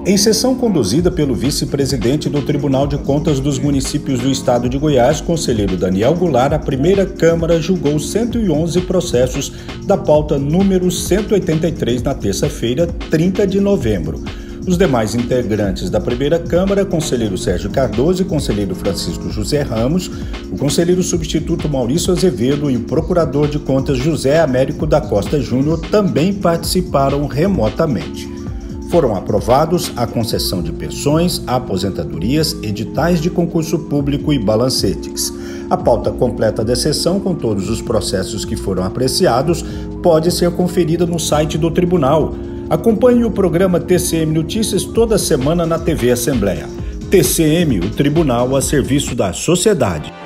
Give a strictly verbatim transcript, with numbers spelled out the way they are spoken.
Em sessão conduzida pelo vice-presidente do Tribunal de Contas dos Municípios do Estado de Goiás, conselheiro Daniel Goulart, a primeira Câmara julgou cento e onze processos da pauta número cento e oitenta e três na terça-feira, trinta de novembro. Os demais integrantes da primeira Câmara, conselheiro Sérgio Cardoso e conselheiro Francisco José Ramos, o conselheiro substituto Maurício Azevedo e o procurador de contas José Américo da Costa Júnior também participaram remotamente. Foram aprovados a concessão de pensões, aposentadorias, editais de concurso público e balancetes. A pauta completa da sessão, com todos os processos que foram apreciados, pode ser conferida no site do Tribunal. Acompanhe o programa T C M Notícias toda semana na T V Assembleia. T C M, o Tribunal a serviço da sociedade.